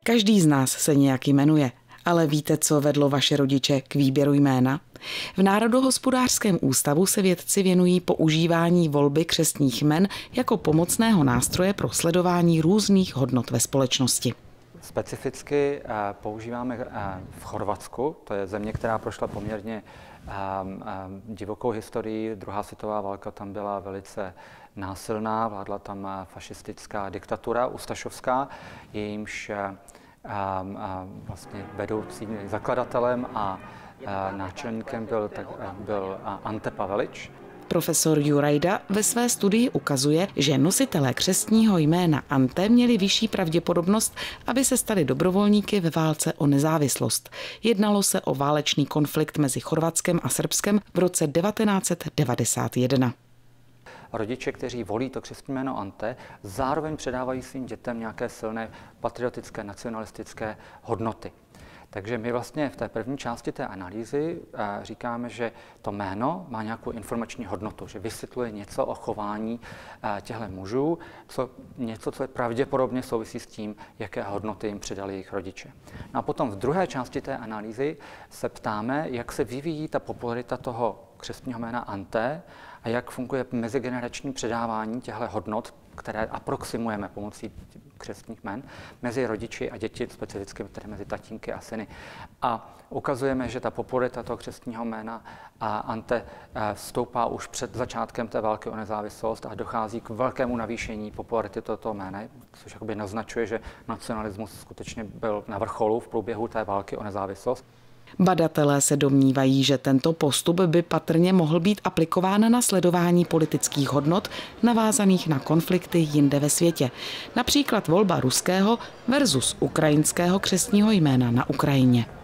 Každý z nás se nějak jmenuje, ale víte, co vedlo vaše rodiče k výběru jména? V Národohospodářském ústavu se vědci věnují používání volby křestních jmen jako pomocného nástroje pro sledování různých hodnot ve společnosti. Specificky používáme v Chorvatsku, to je země, která prošla poměrně divokou historií. Druhá světová válka tam byla velice násilná, vládla tam fašistická diktatura ustašovská, jejímž vlastně vedoucím zakladatelem a náčelníkem byl Ante Pavelić. Profesor Jurajda ve své studii ukazuje, že nositelé křestního jména Ante měli vyšší pravděpodobnost, aby se stali dobrovolníky ve válce o nezávislost. Jednalo se o válečný konflikt mezi Chorvatskem a Srbskem v roce 1991. Rodiče, kteří volí to křestní jméno Ante, zároveň předávají svým dětem nějaké silné patriotické, nacionalistické hodnoty. Takže my vlastně v té první části té analýzy říkáme, že to jméno má nějakou informační hodnotu, že vysvětluje něco o chování těchto mužů, něco, co je pravděpodobně souvisí s tím, jaké hodnoty jim předali jejich rodiče. No a potom v druhé části té analýzy se ptáme, jak se vyvíjí ta popularita toho křestního jména Ante a jak funguje mezigenerační předávání těchto hodnot, které aproximujeme pomocí křestních jmen mezi rodiči a děti, specificky tedy mezi tatínky a syny. A ukazujeme, že ta popularita toho křestního jména Ante stoupá už před začátkem té války o nezávislost a dochází k velkému navýšení popularity tohoto jména, což jakoby naznačuje, že nacionalismus skutečně byl na vrcholu v průběhu té války o nezávislost. Badatelé se domnívají, že tento postup by patrně mohl být aplikován na sledování politických hodnot navázaných na konflikty jinde ve světě. Například volba ruského versus ukrajinského křestního jména na Ukrajině.